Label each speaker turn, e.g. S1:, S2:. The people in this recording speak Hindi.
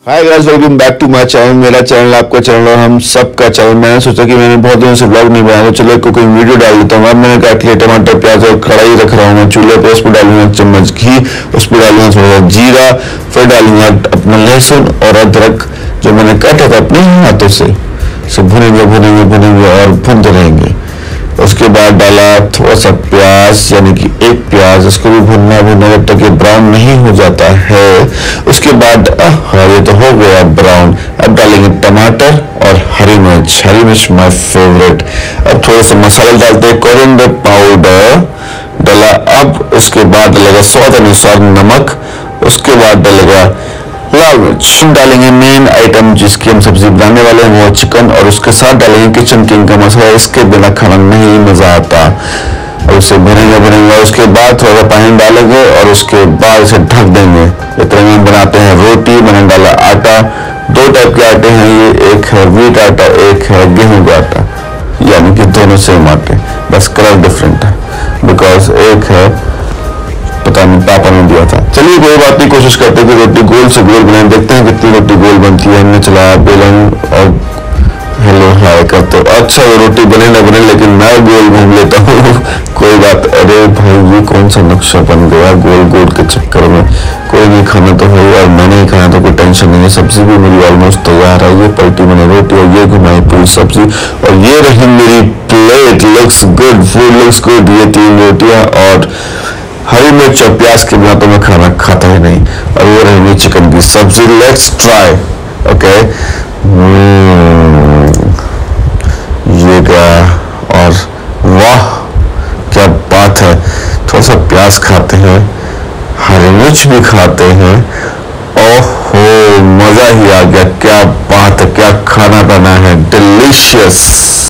S1: Hi guys, welcome back to my channel. मेरा चैनल आपका चैनल और हम सबका चैनल। मैंने सोचा कि मैंने बहुत दिनों से व्लॉग नहीं बनाया, तो चलो कुकिंग वीडियो डाल देता हूँ। अब मैंने काट लिया टमाटर, प्याज और कढ़ाई रख रहा हूँ मैं चूल्हे पे। उस पर डालूंगा चम्मच घी, उस पर डालूंगा थोड़ा जीरा, फिर डालूंगा अपना लहसुन और अदरक जो मैंने काटा था अपने हाथों से। भुनेंगे भुनेंगे भुनेंगे और भुनते रहेंगे। उसके बाद डाला थोड़ा सा प्याज, यानी कि एक प्याज, उसको भी भुनना भुनना जब तक ये ब्राउन नहीं हो जाता है। उसके बाद ये तो हो गया ब्राउन। अब डालेंगे टमाटर और हरी मिर्च। हरी मिर्च माय फेवरेट। अब थोड़ा सा मसाला डालते हैं, कोरिएंडर पाउडर डाला। अब उसके बाद डालेगा स्वाद अनुसार नमक। उसके बाद डालेगा लाल मिर्च। डालेंगे मेन आइटम जिसकी हम सब्जी बनाने वाले हैं, वो चिकन, और उसके साथ डालेंगे किचन किंग का मसाला। इसके बिना खाना नहीं मजा आता। और उसे भरेंगे भरेंगे और उसके बाद थोड़ा सा पानी डालेंगे और उसके बाद इसे ढक देंगे। इस तरह हम बनाते हैं रोटी। मैंने डाला आटा, दो टाइप के आटे हैं ये, एक है व्हीट आटा, एक है गेहूं का आटा, यानी कि दोनों सेम आटे, बस कलर डिफरेंट है। बिकॉज एक है पता नहीं पापा ने दिया था। चलिए कोई बात नहीं, कोशिश करते हैं कि रोटी गोल से गोल बनाए, देखते हैं कितनी रोटी गोल बनती है। हमने चलाया बेलन और हेलो हाय करते। अच्छा वो रोटी बने ना बने, लेकिन मैं गोल घूम लेता हूँ। कोई बात। अरे भाई ये कौन सा नक्शा बन गया गोल गोल के चक्कर में। कोई नहीं, खाना तो है और मैंने ही खाना, तो कोई टेंशन नहीं है। सब्जी भी मेरी ऑलमोस्ट तैयार है। ये पलटी मैंने रोटी और ये घुमाई पूरी सब्जी, और ये रही मेरी plate. Looks good, food looks good. ये 3 रोटियां और हरी मिर्च और प्याज के बिना तो मैं खाना खाता ही नहीं। और ये रहेगी चिकन की सब्जी। Let's try. ओके, ये क्या, और वाह क्या बात है। थोड़ा सा प्याज खाते हैं, हरी मिर्च भी खाते हैं। ओहो मजा ही आ गया। क्या बात है, क्या खाना बना है, डिलीशियस।